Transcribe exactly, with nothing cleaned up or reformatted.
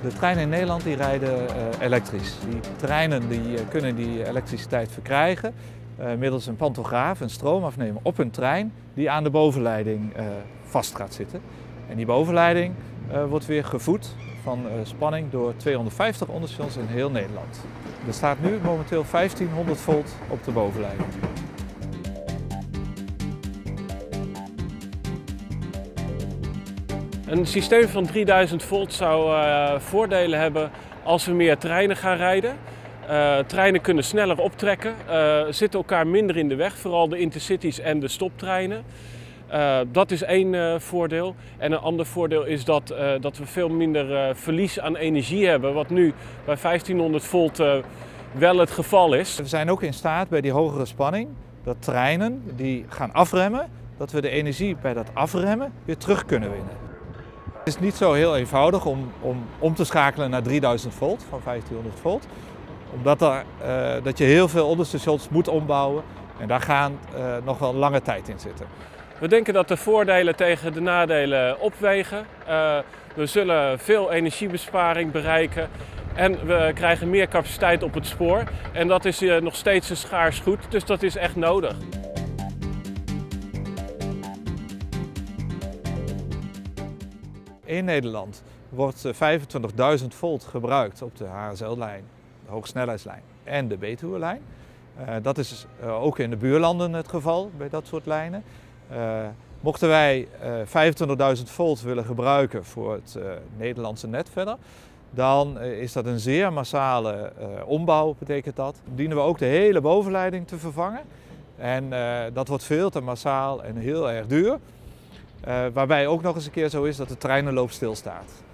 De treinen in Nederland die rijden uh, elektrisch. Die treinen die, uh, kunnen die elektriciteit verkrijgen uh, middels een pantograaf, een stroomafnemer op een trein die aan de bovenleiding uh, vast gaat zitten. En die bovenleiding uh, wordt weer gevoed van uh, spanning door tweehonderdvijftig onderstations in heel Nederland. Er staat nu momenteel vijftienhonderd volt op de bovenleiding. Een systeem van drieduizend volt zou uh, voordelen hebben als we meer treinen gaan rijden. Uh, treinen kunnen sneller optrekken, uh, zitten elkaar minder in de weg, vooral de intercities en de stoptreinen. Uh, dat is één uh, voordeel. En een ander voordeel is dat, uh, dat we veel minder uh, verlies aan energie hebben, wat nu bij vijftienhonderd volt uh, wel het geval is. We zijn ook in staat bij die hogere spanning dat treinen die gaan afremmen, dat we de energie bij dat afremmen weer terug kunnen winnen. Het is niet zo heel eenvoudig om, om om te schakelen naar drieduizend volt van vijftienhonderd volt. Omdat er, uh, dat je heel veel onderstations moet ombouwen en daar gaan uh, nog wel lange tijd in zitten. We denken dat de voordelen tegen de nadelen opwegen. Uh, we zullen veel energiebesparing bereiken en we krijgen meer capaciteit op het spoor. En dat is uh, nog steeds een schaars goed, dus dat is echt nodig. In Nederland wordt vijfentwintigduizend volt gebruikt op de H S L-lijn, de hoogsnelheidslijn en de Betuwe-lijn. Uh, dat is uh, ook in de buurlanden het geval bij dat soort lijnen. Uh, mochten wij uh, vijfentwintigduizend volt willen gebruiken voor het uh, Nederlandse net verder, dan uh, is dat een zeer massale uh, ombouw, betekent dat. Dan dienen we ook de hele bovenleiding te vervangen. En uh, dat wordt veel te massaal en heel erg duur. Uh, waarbij ook nog eens een keer zo is dat de treinenloop stilstaat.